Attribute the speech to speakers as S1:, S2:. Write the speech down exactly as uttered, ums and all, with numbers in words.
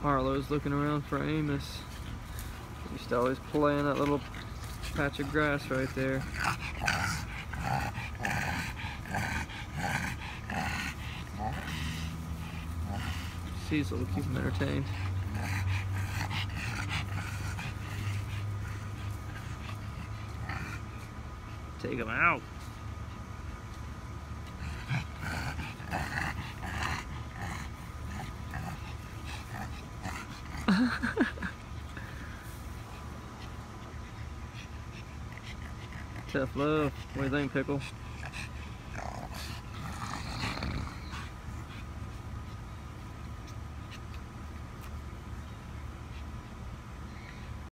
S1: Harlow's looking around for Amos. He used to always play in that little patch of grass right there. Cecil will keep him entertained. Take him out. Tough love. What do you think, Pickle?